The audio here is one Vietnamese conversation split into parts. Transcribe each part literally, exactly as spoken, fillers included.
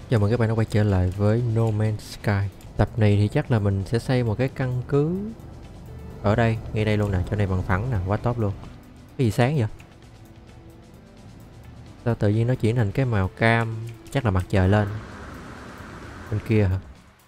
Chào mừng các bạn đã quay trở lại với No Man's Sky. Tập này thì chắc là mình sẽ xây một cái căn cứ ở đây, ngay đây luôn nè, chỗ này bằng phẳng nè, quá top luôn. Cái gì sáng vậy? Sao tự nhiên nó chuyển thành cái màu cam? Chắc là mặt trời lên. Bên kia hả?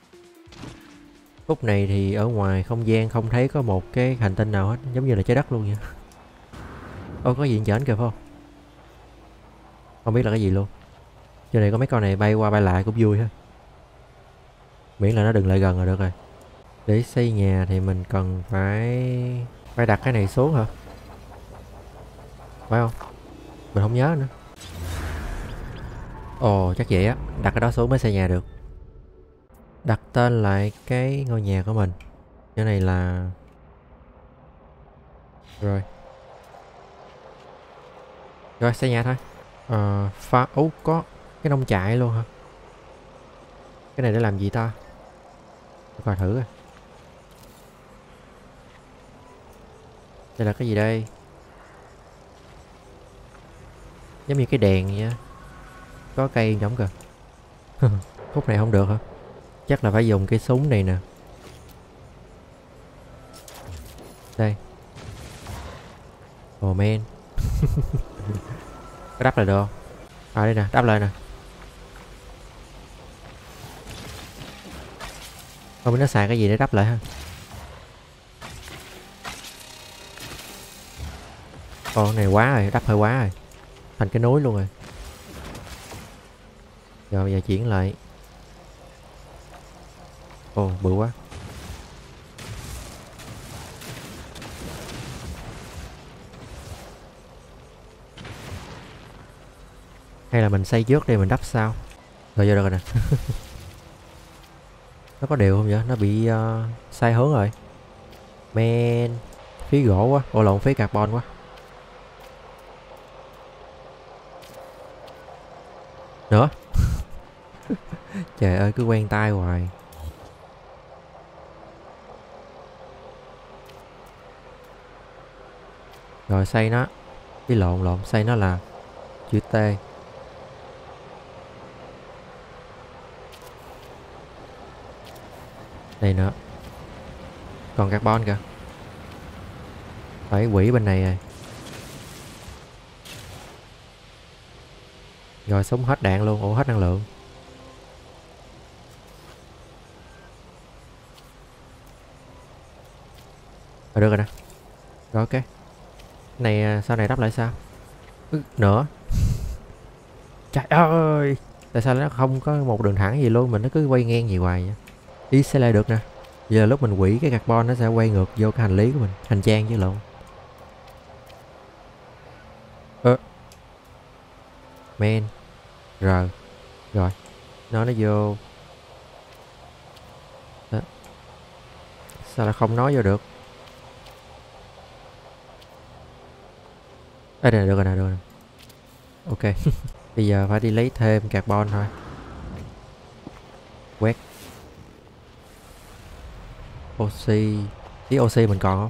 Phút này thì ở ngoài không gian không thấy có một cái hành tinh nào hết, giống như là trái đất luôn vậy. Ô, có gì chởn kìa phải không? Không biết là cái gì luôn. Chỗ này có mấy con này bay qua bay lại cũng vui ha. Miễn là nó đừng lại gần là được rồi. Để xây nhà thì mình cần phải phải đặt cái này xuống hả? Phải không? Mình không nhớ nữa. Ồ, chắc vậy á. Đặt cái đó xuống mới xây nhà được. Đặt tên lại cái ngôi nhà của mình. Cái này là... Rồi. Rồi, xây nhà thôi. Ờ, pha... Ú, có cái nông trại luôn hả? Cái này để làm gì ta? Để coi thử coi. Đây là cái gì đây? Giống như cái đèn vậy á. Có cây giống kìa. Khúc này không được hả? Chắc là phải dùng cái súng này nè. Đây. Oh man. Có đắp lại được không? À đây nè, đắp lại nè. Không biết nó xài cái gì để đắp lại ha. Ồ, cái này quá rồi, đắp hơi quá rồi. Thành cái núi luôn rồi. Rồi bây giờ chuyển lại. Ồ, bự quá. Hay là mình xây trước đi mình đắp sau. Rồi vô được rồi nè. Nó có đều không vậy? Nó bị uh, sai hướng rồi. Men. Phí gỗ quá. Ồ lộn, phí carbon quá. Nữa. Trời ơi, cứ quen tay hoài. Rồi xây nó. Cái lộn lộn, xây nó là chữ T. Đây nữa. Còn carbon kìa. Phải quỷ bên này rồi. Rồi súng hết đạn luôn. Ủa hết năng lượng. Rồi được rồi nè. Rồi ok. Cái này sau này đắp lại sao? Ừ, nữa. Trời ơi. Tại sao nó không có một đường thẳng gì luôn? Mình nó cứ quay ngang gì hoài vậy? Đi xe lại được nè. Giờ lúc mình quỷ cái carbon nó sẽ quay ngược vô cái hành lý của mình. Hành trang chứ lộn. Ơ. Men. Rồi. Rồi. Nó nó vô. Đó. Sao là không nói vô được? Đây nè, được rồi nè, được rồi. Ok. Bây giờ phải đi lấy thêm carbon thôi. Quét. Oxy. Tí oxy mình còn không?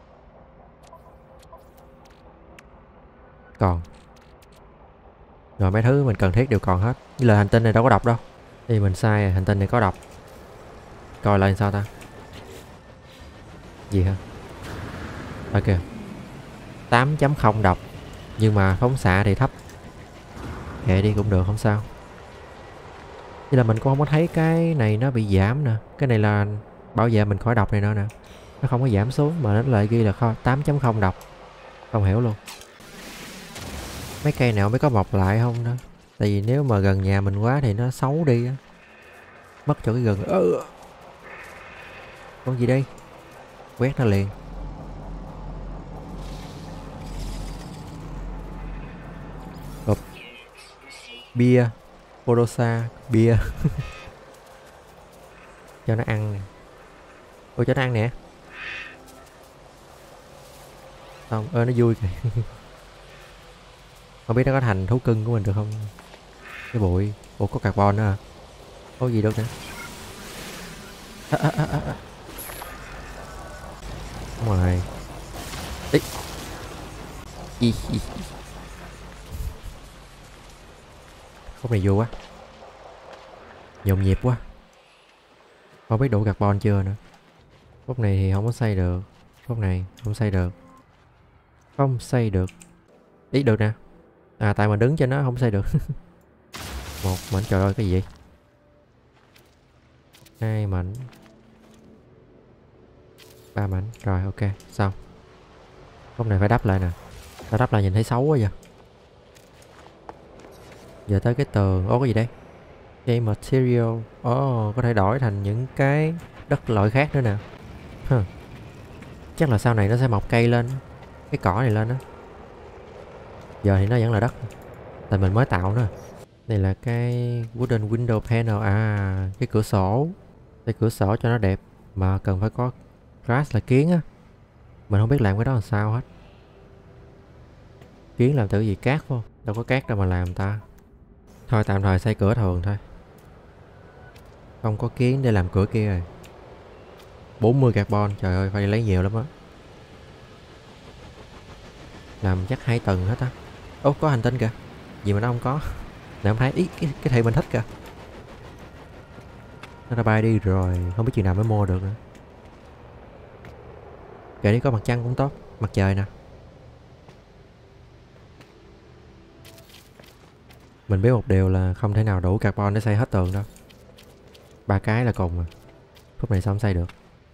Còn. Rồi mấy thứ mình cần thiết đều còn hết. Như là hành tinh này đâu có độc đâu. Thì mình sai rồi, hành tinh này có độc. Coi lại sao ta? Gì hả? Ok. tám chấm không độc. Nhưng mà phóng xạ thì thấp. Kệ đi cũng được, không sao. Như là mình cũng không có thấy cái này nó bị giảm nè. Cái này là bảo vệ mình khỏi độc này nữa nè. Nó không có giảm xuống mà nó lại ghi là tám chấm không độc. Không hiểu luôn. Mấy cây nào mới có mọc lại không nữa. Tại vì nếu mà gần nhà mình quá thì nó xấu đi á. Mất chỗ cái gần. Ừ. Con gì đây? Quét nó liền. Hộp bia. Porosa bia. Cho nó ăn. Ôi cho nó ăn nè. Không, ơ nó vui kìa. Không biết nó có thành thú cưng của mình được không? Cái bụi. Ủa có carbon nữa à? Có gì đâu nữa. À, à, à, à. Đúng rồi. Ý. Ý, ý. Khúc này vô quá. Nhộn nhịp quá. Không biết đủ carbon chưa nữa. Khúc này thì không có xây được. Khúc này không xây được. Không xây được. Ý được nè. À tại mình đứng trên nó không xây được. Một mảnh, trời ơi cái gì vậy? Hai mảnh. Ba mảnh. Rồi ok, xong. Khúc này phải đắp lại nè. Tao đắp lại nhìn thấy xấu quá vậy. Giờ tới cái tường. Ố cái gì đây? Cây material. Ồ oh, có thể đổi thành những cái đất loại khác nữa nè. Huh. Chắc là sau này nó sẽ mọc cây lên. Cái cỏ này lên á. Giờ thì nó vẫn là đất. Tại mình mới tạo nữa. Đây là cái wooden window panel. À cái cửa sổ. Cái cửa sổ cho nó đẹp. Mà cần phải có glass là kiến á. Mình không biết làm cái đó làm sao hết. Kiến làm từ gì cát không? Đâu có cát đâu mà làm ta. Thôi tạm thời xây cửa thường thôi. Không có kiến để làm cửa kia rồi. bốn mươi carbon. Trời ơi phải lấy nhiều lắm á. Làm chắc hai tầng hết á. Ố có hành tinh kìa. Gì mà nó không có. Nè không thấy. Ý cái, cái thị mình thích kìa. Nó đã bay đi rồi. Không biết chừng nào mới mua được nữa. Kệ đi, có mặt trăng cũng tốt. Mặt trời nè. Mình biết một điều là không thể nào đủ carbon để xây hết tường đâu. Ba cái là cùng mà. Khúc này xong xây được.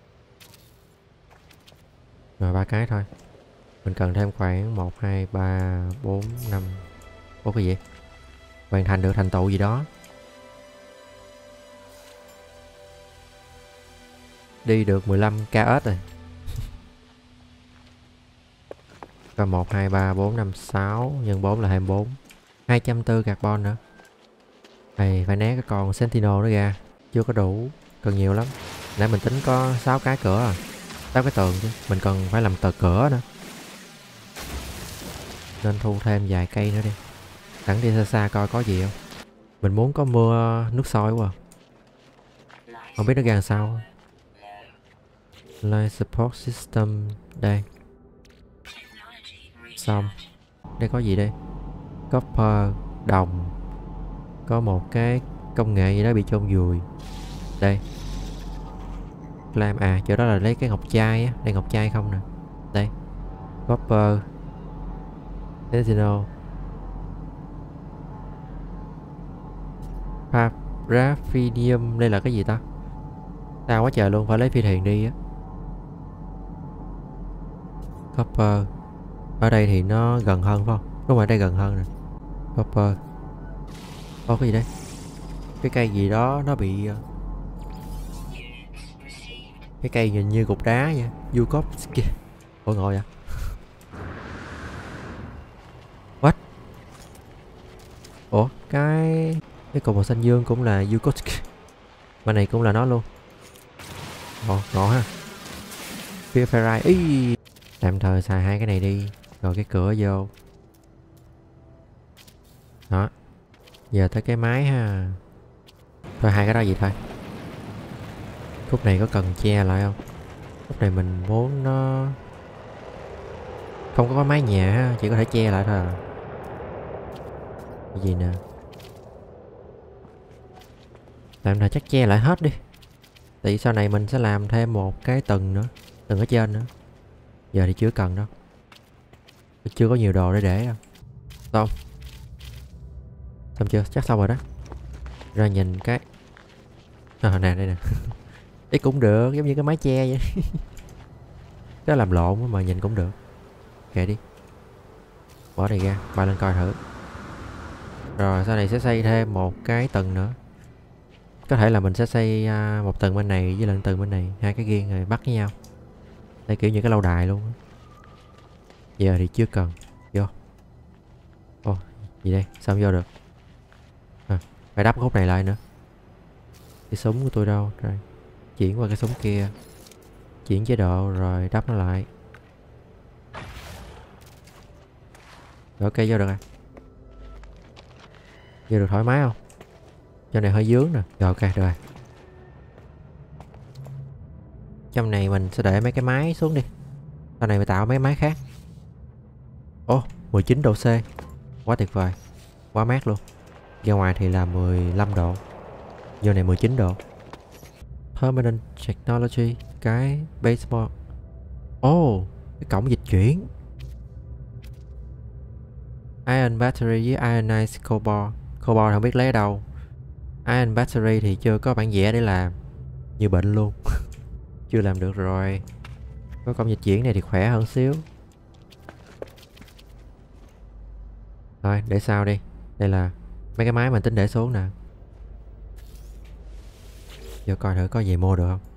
Rồi ba cái thôi. Mình cần thêm khoảng một, hai, ba, bốn, năm. Ủa cái gì? Hoàn thành được thành tựu gì đó. Đi được mười lăm k ét rồi. Có một, hai, ba, bốn, năm, sáu. Nhân bốn là hai mươi bốn. hai trăm bốn mươi carbon nữa. Này phải né cái con Sentinel nó ra. Chưa có đủ. Cần nhiều lắm. Nãy mình tính có sáu cái cửa à. sáu cái tường chứ. Mình cần phải làm tờ cửa nữa. Nên thu thêm vài cây nữa đi. Sẵn đi xa xa coi có gì không. Mình muốn có mưa nước sôi quá. Không biết nó ra làm sao. Life support system. Đây. Xong. Đây có gì đây? Copper. Đồng. Có một cái công nghệ gì đó bị chôn vùi. Đây. Làm à chỗ đó là lấy cái ngọc chai á. Đây ngọc chai không nè. Đây. Copper. Sentinel. Paraffinium. Đây là cái gì ta? Sao quá trời luôn, phải lấy phi thuyền đi á. Copper. Ở đây thì nó gần hơn phải không? Đúng rồi, đây gần hơn nè. Copper. Có cái gì đây? Cái cây gì đó nó bị... Cái cây nhìn như cục đá vậy. Yukovsky. Ủa ngồi vậy? What? Ủa cái... Cái cục màu xanh dương cũng là Yukovsky. Mà này cũng là nó luôn. Ồ ngộ ha. Fear Ferrari. Ý. Tạm thời xài hai cái này đi. Rồi cái cửa vô. Đó. Giờ tới cái máy ha. Thôi hai cái đó gì thôi. Khúc này có cần che lại không? Khúc này mình muốn nó không có mái nhà ha. Chỉ có thể che lại thôi à. Cái gì nè. Tạm thời chắc che lại hết đi. Tại sau này mình sẽ làm thêm một cái tầng nữa. Tầng ở trên nữa. Giờ thì chưa cần đâu. Chưa có nhiều đồ để để đâu. Xong. Xong chưa? Chắc xong rồi đó. Ra nhìn cái. À nè đây nè. Đấy cũng được, giống như cái mái che vậy. Đó làm lộn mà nhìn cũng được. Kệ đi. Bỏ này ra, bay lên coi thử. Rồi sau này sẽ xây thêm một cái tầng nữa. Có thể là mình sẽ xây uh, một tầng bên này với lần tầng bên này. Hai cái riêng rồi bắt với nhau. Đây kiểu như cái lâu đài luôn. Giờ thì chưa cần. Vô. Ồ, gì đây? Sao không vô được? À, phải đắp khúc này lại nữa. Cái súng của tôi đâu? Rồi. Chuyển qua cái súng kia. Chuyển chế độ rồi đắp nó lại. Rồi ok vô được rồi. Vô được thoải mái không? Cho này hơi dướng nè. Rồi ok được rồi. Trong này mình sẽ để mấy cái máy xuống đi. Sau này mình tạo mấy máy khác. Ồ, mười chín độ C. Quá tuyệt vời. Quá mát luôn. Ra ngoài thì là mười lăm độ. Vô này mười chín độ. Permanent technology. Cái baseball. Oh, cái cổng dịch chuyển. Ion battery với ionized cobalt. Cobalt không biết lấy ở đâu. Ion battery thì chưa có bản vẽ để làm. Như bệnh luôn. Chưa làm được rồi. Có cổng dịch chuyển này thì khỏe hơn xíu. Thôi để sau đi. Đây là mấy cái máy mình tính để xuống nè. Vô coi thử có gì mua được không.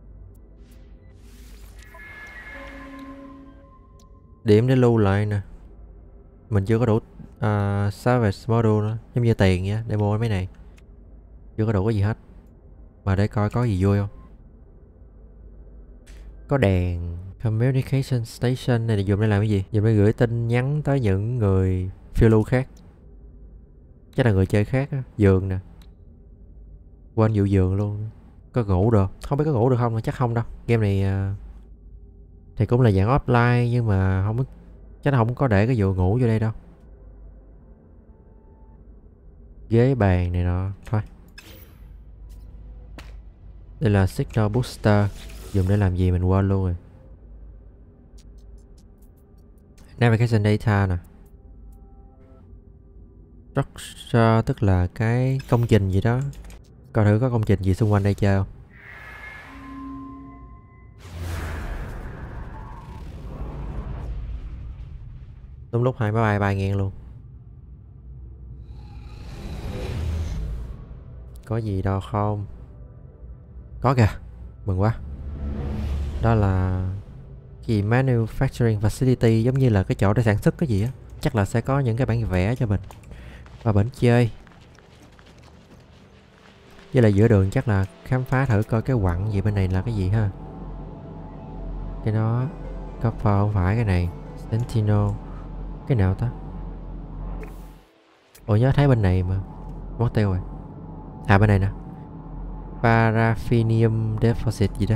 Điểm để lưu lại nè. Mình chưa có đủ uh, Savage module nữa. Giống như tiền nha, để mua mấy này. Chưa có đủ cái gì hết. Mà để coi có gì vui không. Có đèn. Communication station này dùng để làm cái gì? Dùng để gửi tin nhắn tới những người phiêu lưu khác. Chắc là người chơi khác á. Giường nè. Quên vụ giường luôn. Có ngủ được. Không biết có ngủ được không mà chắc không đâu. Game này uh, thì cũng là dạng offline nhưng mà không, chắc là không có để cái vụ ngủ vô đây đâu. Ghế bàn này nọ. Thôi. Đây là signal booster. Dùng để làm gì mình quên luôn rồi. Navigation data nè. Structure tức là cái công trình gì đó. Coi thử có công trình gì xung quanh đây chơi không. Đúng lúc hai máy bay bay ngang luôn. Có gì đâu không. Có kìa. Mừng quá. Đó là cái gì manufacturing facility, giống như là cái chỗ để sản xuất cái gì á. Chắc là sẽ có những cái bản vẽ cho mình và bển chơi. Với lại giữa đường chắc là khám phá thử coi cái quặng gì bên này là cái gì ha. Cái đó copper không phải cái này. Sentinel. Cái nào ta? Ủa nhớ thấy bên này mà. Mất tiêu rồi. À bên này nè. Paraffinium deposit gì đó.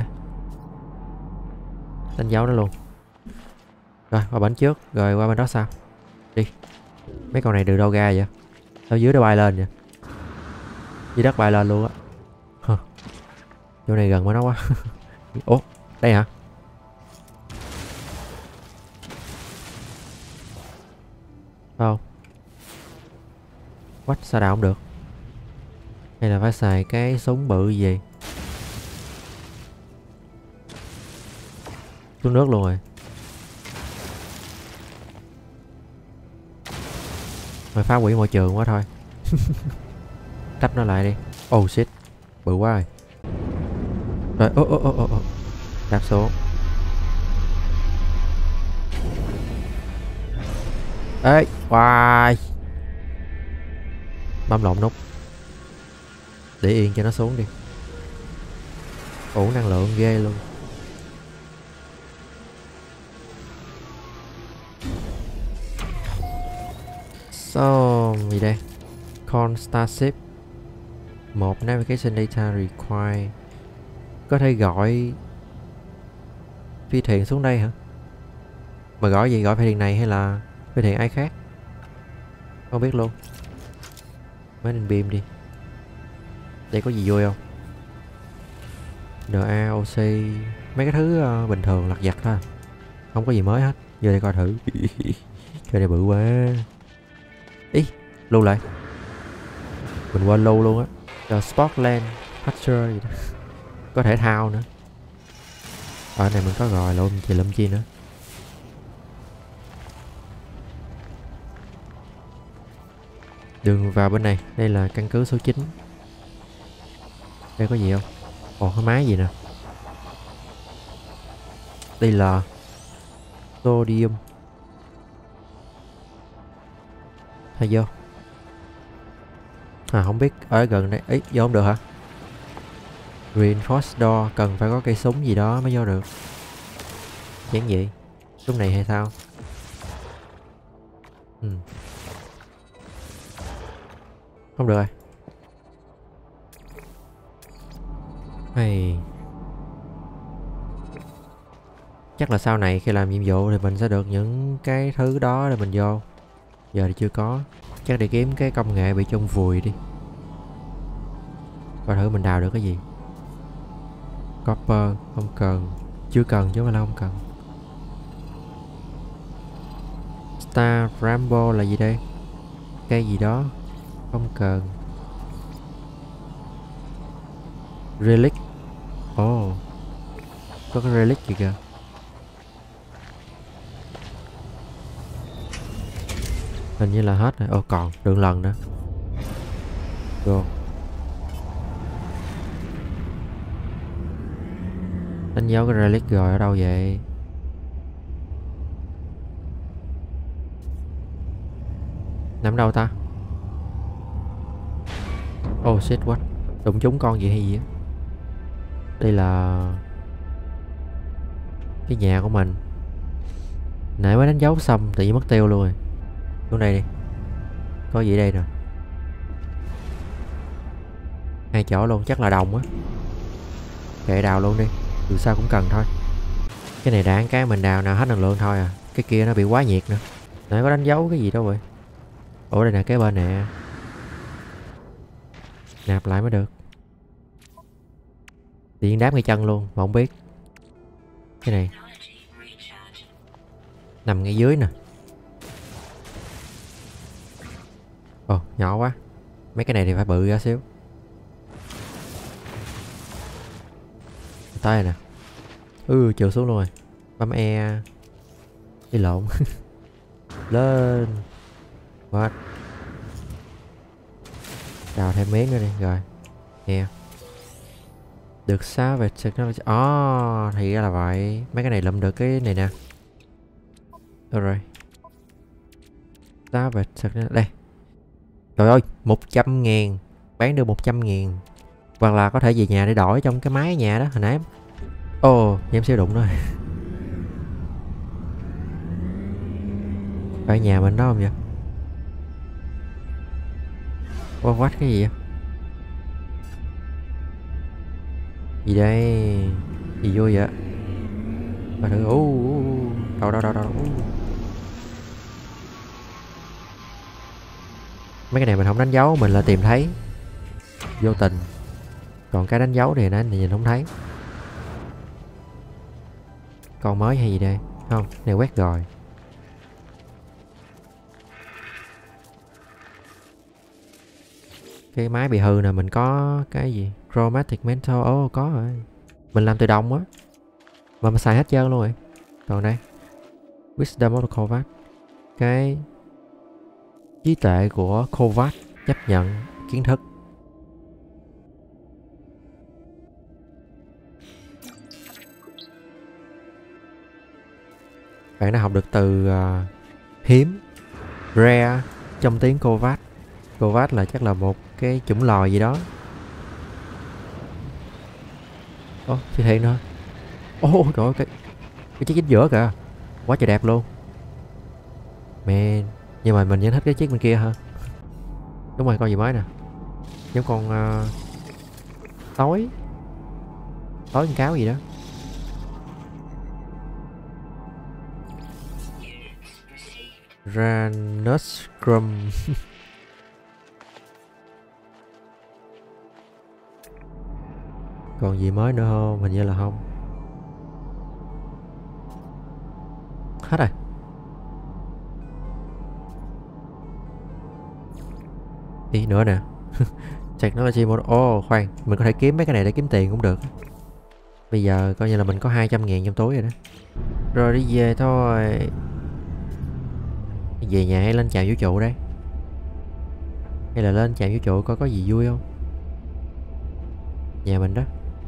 Đánh dấu đó luôn. Rồi qua bển trước. Rồi qua bên đó sao. Đi. Mấy con này từ đâu ra vậy? Sao dưới đó bay lên vậy? Dưới đất bay lên luôn á. Huh. Chỗ này gần với nó quá. Ủa đây hả? Không. What? Sao đào không được? Hay là phải xài cái súng bự gì? Xuống nước luôn rồi. Mày phá hủy môi trường quá thôi. Đắp nó lại đi. Oh shit. Bự quá rồi. Rồi ô ô ô ô ô. Đáp xuống. Ê. Wow. Bấm lộn nút. Để yên cho nó xuống đi. Ủ năng lượng ghê luôn. So, gì đây? Con Starship. Một navigation data require. Có thể gọi phi thuyền xuống đây hả? Mà gọi gì? Gọi phi thuyền này hay là phi thuyền ai khác? Không biết luôn. Mới nên beam đi. Đây có gì vui không? nờ a o xê. Mấy cái thứ uh, bình thường lặt vặt thôi. Không có gì mới hết. Vô đây coi thử. Cái này bự quá. Ý, lưu lại. Mình quên lưu luôn á. Cho Sportland Hatcher gì đó. Có thể thao nữa. Ở này mình có rồi luôn. Chị lâm chi nữa. Đường vào bên này. Đây là căn cứ số chín. Đây có gì không? Ồ, cái máy gì nè. Đây là sodium. Hay vô. À không biết ở gần đây. Ấy vô không được hả? Reinforced door. Cần phải có cây súng gì đó mới vô được. Chán gì? Súng này hay sao? Ừ. Không được rồi. Hay. Chắc là sau này khi làm nhiệm vụ thì mình sẽ được những cái thứ đó để mình vô. Giờ thì chưa có. Chắc đi kiếm cái công nghệ bị chôn vùi đi. Coi thử mình đào được cái gì. Copper không cần. Chưa cần chứ mà là không cần. Star Rambo là gì đây? Cây gì đó. Không cần. Relic. Ồ, oh, có cái relic gì kìa. Hình như là hết rồi. Ồ, oh, còn đường lần nữa. Go. Đánh dấu cái relic rồi ở đâu vậy? Nằm đâu ta? Oh shit, what? Đụng trúng con gì hay gì á? Đây là cái nhà của mình. Nãy mới đánh dấu xong tự nhiên mất tiêu luôn rồi. Xuống đây đi. Có gì đây nè. Hai chỗ luôn, chắc là đồng á. Kệ đào luôn đi, dù sao cũng cần thôi. Cái này đáng cái mình đào nào hết năng lượng thôi à. Cái kia nó bị quá nhiệt nữa. Nãy có đánh dấu cái gì đâu vậy? Ủa đây nè, cái bên nè. Nạp lại mới được. Tự nhiên đáp ngay chân luôn mà không biết. Cái này nằm ngay dưới nè. Ồ, nhỏ quá. Mấy cái này thì phải bự ra xíu. Tay nè. Ừ, trượt xuống luôn rồi. Bấm E. Đi lộn. Lên. What? Đào thêm miếng nữa đi. Rồi. Nè. Được sao về technology. Ồ, oh, thì ra là vậy. Mấy cái này lụm được cái này nè. Được rồi. Sao về technology. Đây. Trời ơi, một trăm ngàn. Bán được một trăm ngàn. Hoặc là có thể về nhà để đổi trong cái máy nhà đó hồi nãy. Ồ, oh, em siêu đụng rồi. Phải nhà mình đó không vậy? What, what cái gì vậy? Gì đây? Gì vui vậy? Mà thử. Ú, đâu đâu đâu đâu. Mấy cái này mình không đánh dấu, mình là tìm thấy vô tình. Còn cái đánh dấu thì nó nhìn không thấy. Con mới hay gì đây? Không, này quét rồi. Cái máy bị hư nè, mình có cái gì? Chromatic Mental, ồ oh, có rồi. Mình làm từ đồng á. Mà mình xài hết trơn luôn rồi. Còn đây Wisdom of the Kovat. Cái trí tuệ của Kovat chấp nhận kiến thức. Bạn đã học được từ uh, hiếm, rare trong tiếng Kovat. Kovat là chắc là một cái chủng lò gì đó. Ồ, oh, chưa thiện nữa. Ồ, oh, trời ơi, cái, cái chiếc chính giữa kìa. Quá trời đẹp luôn. Man, nhưng mà mình vẫn thích cái chiếc bên kia hơn. Đúng rồi, con gì mới nè. Giống con uh, tối. Tối con cáo gì đó. Ranuscrum. Còn gì mới nữa không? Hình như là không. Hết rồi. Đi nữa nè. Technology mode. Ồ, oh, khoan. Mình có thể kiếm mấy cái này để kiếm tiền cũng được. Bây giờ coi như là mình có hai trăm ngàn trong túi rồi đó. Rồi đi về thôi. Về nhà hay lên trạm vũ trụ đây? Hay là lên trạm vũ trụ coi có gì vui không? Nhà mình đó.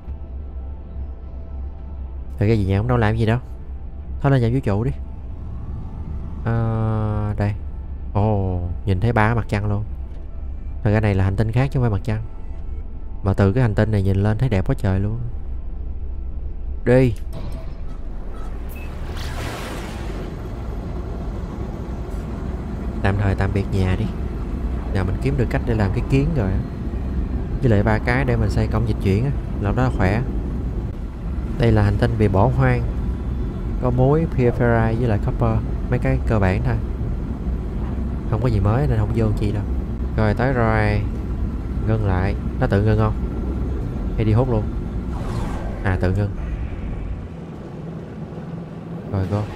Thật ra gì nhà cũng đâu làm gì đâu. Thôi lên trạm vũ trụ đi. À, đây. Ồ, oh, nhìn thấy ba mặt trăng luôn. Thật ra này là hành tinh khác chứ không phải mặt trăng. Mà từ cái hành tinh này nhìn lên thấy đẹp quá trời luôn. Đi. Tạm thời tạm biệt nhà đi. Nào mình kiếm được cách để làm cái kiến rồi. Với lại ba cái để mình xây công dịch chuyển á, làm đó là khỏe. Đây là hành tinh bị bỏ hoang. Có muối, pyrite với lại copper. Mấy cái cơ bản thôi. Không có gì mới nên không vô chi đâu. Rồi tới rồi. Ngưng lại. Nó tự ngưng không? hay đi hốt luôn? À tự ngưng. Rồi cô.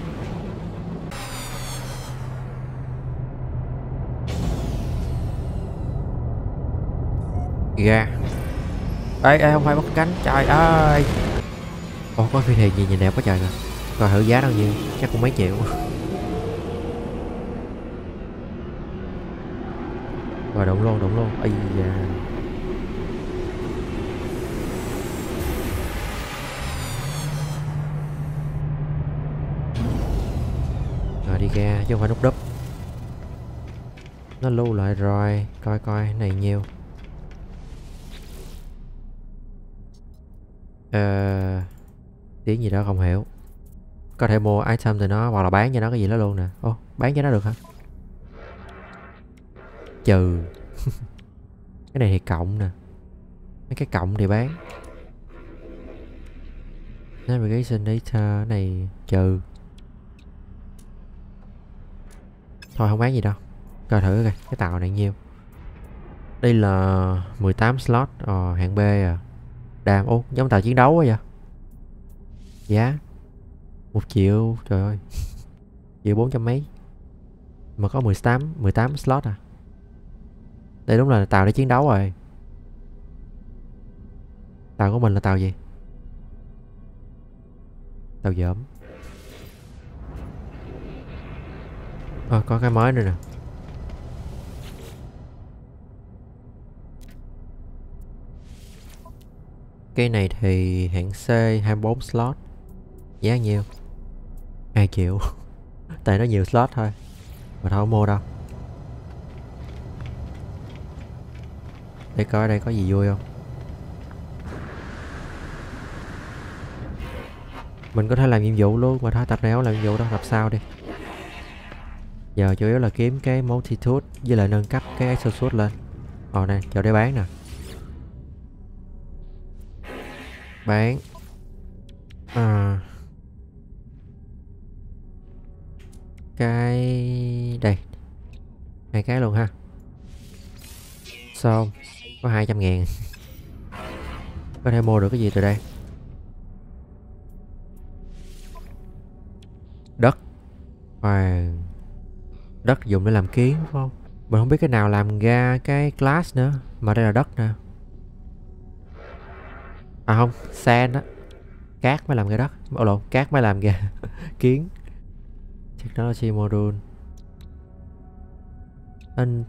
Ra. Ê ê không phải bắt cánh, trời ơi. Ồ có phi thuyền gì nhìn đẹp quá trời rồi. Coi thử giá bao nhiêu, chắc cũng mấy triệu. Rồi đụng luôn, đụng luôn. Ây da. Rồi đi ra chứ không phải nút đúp. Nó lưu lại rồi, coi coi cái này nhiêu. Ờ... tiếng gì đó không hiểu. Có thể mua item từ nó hoặc là bán cho nó cái gì đó luôn nè. Ô, bán cho nó được hả? Trừ. Cái này thì cộng nè. Mấy cái cộng thì bán. Navigation data này trừ. Thôi không bán gì đâu. Coi thử coi cái tàu này nhiêu. Đây là mười tám slot. Ờ, hạng B à. Đàm, ô giống tàu chiến đấu quá vậy. Giá một triệu, trời ơi. Triệu bốn trăm mấy. Mà có mười tám mười tám slot à. Đây đúng là tàu để chiến đấu rồi. Tàu của mình là tàu gì? Tàu dởm. Ờ, có cái mới nữa nè. Cái này thì hạng C hai mươi bốn slot. Giá nhiêu? hai triệu. Tại nó nhiều slot thôi. Mà thôi không mua đâu. Để coi đây có gì vui không. Mình có thể làm nhiệm vụ luôn mà thôi, tập này không làm nhiệm vụ đâu, tập sau đi. Giờ chủ yếu là kiếm cái multitude với lại nâng cấp cái exosuit lên. Ồ này, chỗ để bán nè. Bán. À. Cái... đây. Hai cái luôn ha. Xong. Có hai trăm ngàn. Có thể mua được cái gì từ đây? Đất. Wow. Đất dùng để làm kiến phải không? Mình không biết cái nào làm ra cái glass nữa. Mà đây là đất nè. À không, sand á. Cát mới làm ra đất. Ồ lộn, cát mới làm ra kiến. Technology module. Anh...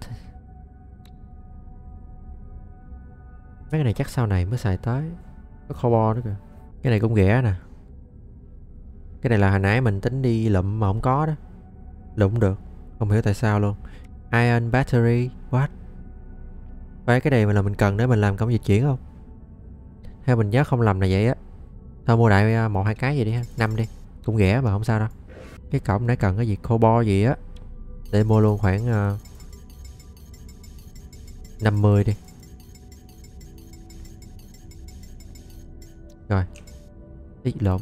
mấy cái này chắc sau này mới xài tới. Có cobalt nữa kìa. Cái này cũng rẻ nè. Cái này là hồi nãy mình tính đi lụm mà không có đó. Lụm được. Không hiểu tại sao luôn. Iron battery. What? Vậy cái này là mình cần để mình làm công dịch chuyển không? Theo mình nhớ không lầm là vậy á. Thôi mua đại một hai cái gì đi ha. Năm đi. Cũng rẻ mà không sao đâu. Cái cổng nãy cần cái gì cobalt gì á. Để mua luôn khoảng uh, năm mươi đi. Rồi. Ý lộn.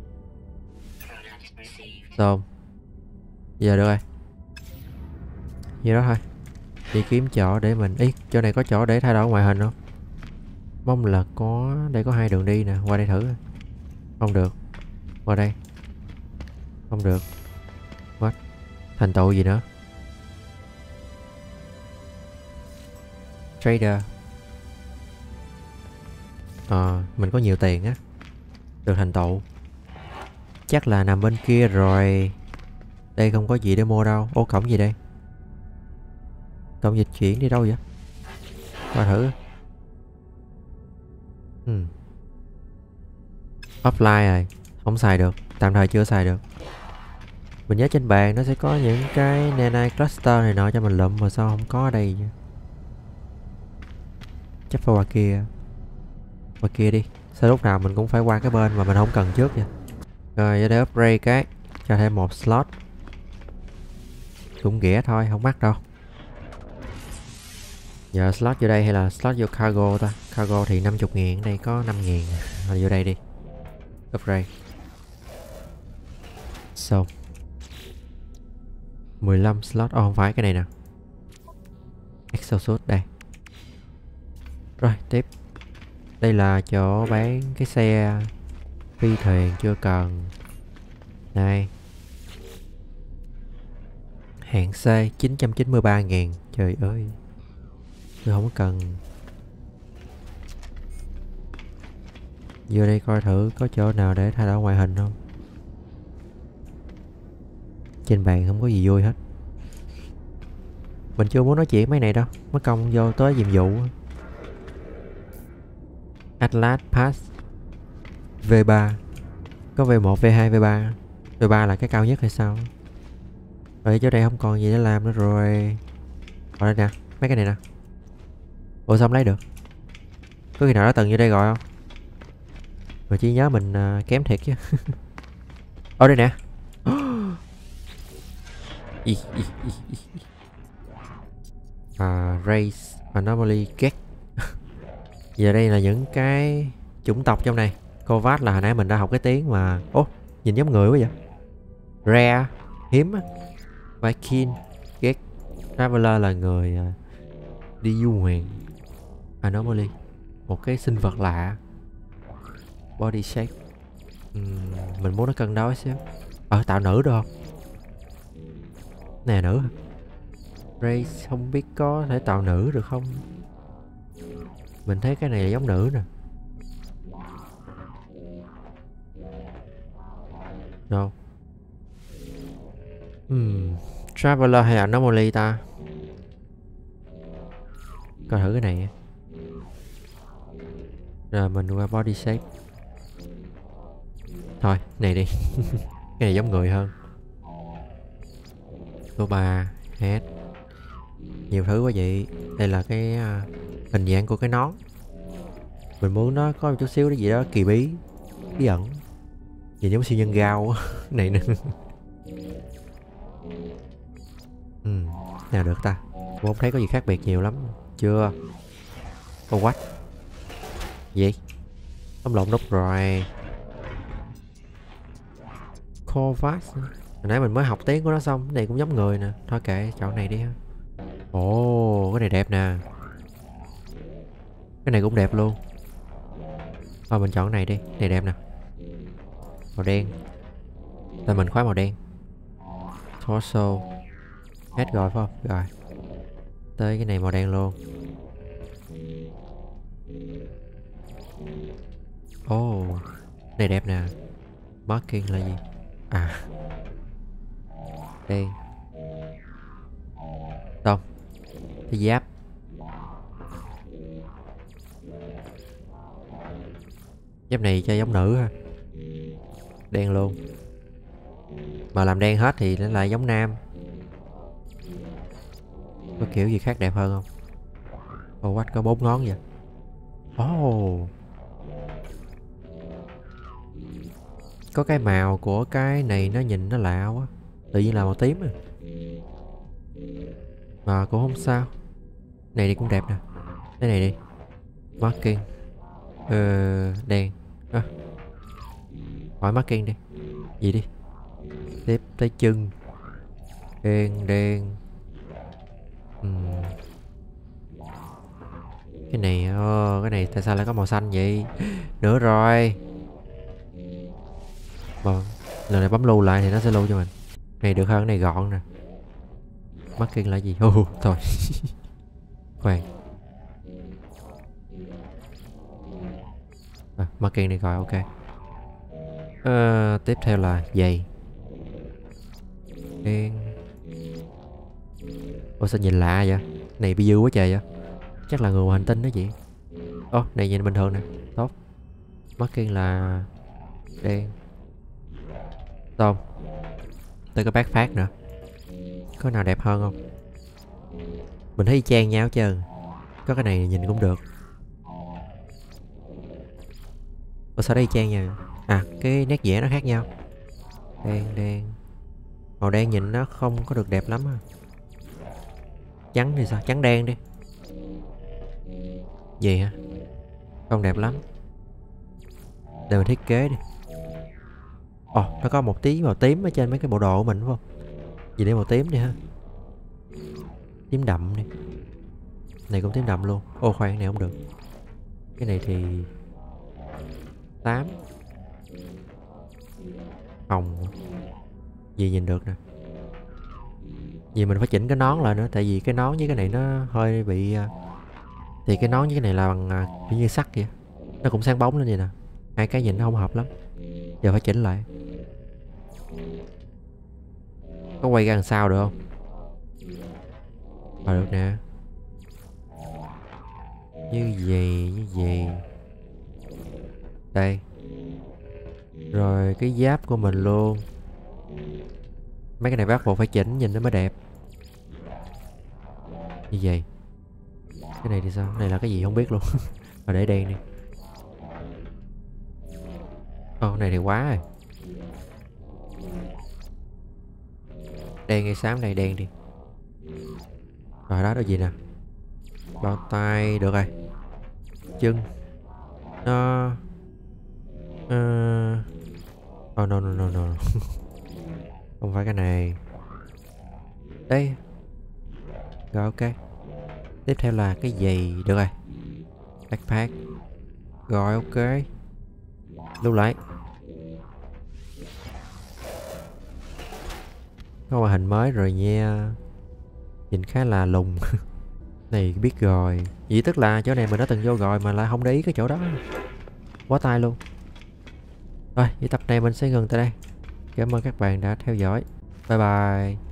Tôm. Giờ được rồi. Vậy đó thôi. Đi kiếm chỗ để mình... ý, chỗ này có chỗ để thay đổi ngoại hình không? Mong là có. Đây có hai đường đi nè. Qua đây thử. Không được. Qua đây. Không được. What? Thành tựu gì nữa? Trader. Ờ, mình có nhiều tiền á. Được thành tựu. Chắc là nằm bên kia rồi. Đây không có gì để mua đâu. Ô cổng gì đây? Cổng dịch chuyển đi đâu vậy? Qua thử. Hmm. Offline rồi. Không xài được. Tạm thời chưa xài được. Mình nhớ trên bàn nó sẽ có những cái nanite cluster này nọ cho mình lụm. Mà sao không có ở đây vậy? Chắc phải qua kia. Qua kia đi. Sao lúc nào mình cũng phải qua cái bên mà mình không cần trước vậy. Rồi để upgrade cái. Cho thêm một slot. Cũng rẻ thôi, không mắc đâu. Giờ slot vô đây hay là slot vô cargo ta? Cargo thì năm mươi ngàn, đây có năm ngàn. Thôi vô đây đi. Upgrade. Xong. mười lăm slot. Ồ oh, không phải cái này nè. Exosuit đây. Rồi tiếp. Đây là chỗ bán cái xe phi thuyền chưa cần. Này. Hạng C chín trăm chín mươi ba ngàn. Trời ơi. Tôi không cần. Vô đây coi thử có chỗ nào để thay đổi ngoại hình không. Trên bàn không có gì vui hết. Mình chưa muốn nói chuyện mấy này đâu. Mất công vô tới nhiệm vụ. Atlas Pass V ba. Có V một, V hai, V ba. V ba là cái cao nhất hay sao? Ở chỗ đây không còn gì để làm nữa rồi. Ở đây nè, mấy cái này nè. Ủa sao không lấy được? Có khi nào đã từng vô đây rồi không? Mà chỉ nhớ mình uh, kém thiệt chứ. Ở đây nè. À, race anomaly get. Giờ đây là những cái chủng tộc trong này. Kovac là hồi nãy mình đã học cái tiếng mà. Ố, nhìn giống người quá vậy. Rare, hiếm á. Viking, get. Traveler là người uh, đi du ngoạn. Anomaly, một cái sinh vật lạ. Body shape. uhm, Mình muốn nó cân đối xíu. Ờ, tạo nữ được không? Nè, nữ. Race không biết có thể tạo nữ được không. Mình thấy cái này là giống nữ nè. No. Hmm. Traveler hay Anomaly ta? Coi thử cái này. Rồi mình qua body shape. Thôi, này đi. Cái này giống người hơn. Số ba, head. Nhiều thứ quá vậy. Đây là cái uh, hình dạng của cái nón. Mình muốn nó có một chút xíu cái gì đó kỳ bí, bí ẩn. Nhìn giống siêu nhân gao. Này nè. Ừ, nào được ta. Tôi không thấy có gì khác biệt nhiều lắm. Chưa. Ô oh, what? Gì? Tóm lộn nút rồi. Kovac. Hồi nãy mình mới học tiếng của nó xong. Cái này cũng giống người nè. Thôi kệ, chọn này đi ha. Ồ, oh, cái này đẹp nè. Cái này cũng đẹp luôn. Thôi mình chọn cái này đi. Cái này đẹp nè. Màu đen. Tại mình khoái màu đen. Torso. Hết rồi phải không? Rồi. Tới cái này màu đen luôn. Ồ, oh, này đẹp nè. Marking là gì? À, đen. Xong. Cái giáp. Giáp này cho giống nữ ha. Đen luôn. Mà làm đen hết thì nó lại giống nam. Có kiểu gì khác đẹp hơn không? Ô oh, what, có bốn ngón vậy. Ồ, oh. Có cái màu của cái này nó nhìn nó lạ quá. Tự nhiên là màu tím à. Mà cũng không sao. Này đi cũng đẹp nè. Cái này đi. Marking. Ờ, đen. À. Hỏi marking đi. Gì đi. Tiếp tới chân. Đen, đen. uhm. Cái này, oh, cái này tại sao lại có màu xanh vậy? Nữa rồi. Vâng, lần này bấm lưu lại thì nó sẽ lưu cho mình. Này được hơn, này gọn nè. Marking là gì? Oh, thôi. Khoan. À, marking này rồi, ok. À, tiếp theo là giày. Đen. Ủa sao nhìn lạ vậy? Này bị dư quá trời vậy. Chắc là người ngoài hành tinh đó chị. Ồ, oh, này nhìn bình thường nè. Tốt. Marking là đen. Tôm. Tới cái bát phát nữa. Có nào đẹp hơn không? Mình thấy y chang nhau hết trơn. Có cái này nhìn cũng được. Ủa sao đây y chang nha? À, cái nét vẽ nó khác nhau. Đen, đen. Màu đen nhìn nó không có được đẹp lắm à. Trắng thì sao? Trắng đen đi. Gì hả? Không đẹp lắm. Để mình thiết kế đi. Ồ, oh, nó có một tí màu tím ở trên mấy cái bộ đồ của mình đúng không? Gì để màu tím đi ha. Tím đậm đi. Này cũng tím đậm luôn. Ô oh, khoan, này không được. Cái này thì tám. Hồng gì nhìn được nè. Vì mình phải chỉnh cái nón lại nữa. Tại vì cái nón với cái này nó hơi bị. Thì cái nón với cái này là bằng kiểu như sắt kìa. Nó cũng sáng bóng lên vậy nè. Hai cái nhìn nó không hợp lắm. Giờ phải chỉnh lại. Có quay ra đằng sau được không? Ờ được nè. Như vậy, như vậy. Đây. Rồi cái giáp của mình luôn. Mấy cái này bắt buộc phải chỉnh nhìn nó mới đẹp. Như vậy. Cái này thì sao? Cái này là cái gì không biết luôn. Mà để đen đi. Ồ, cái này thì quá rồi. Đen hay xám này, đen đi. Rồi đó, đó gì nè. Bao tay, được rồi. Chân. Nó... Uh... Oh no no no no. Không phải cái này. Đây. Rồi ok. Tiếp theo là cái giày. Được rồi. Backpack. Rồi ok. Lưu lại. Có màn hình mới rồi nha. Nhìn khá là lùng. Này biết rồi. Vậy tức là chỗ này mình đã từng vô rồi mà lại không để ý cái chỗ đó. Quá tay luôn. Rồi, vậy tập này mình sẽ ngừng tại đây. Cảm ơn các bạn đã theo dõi. Bye bye.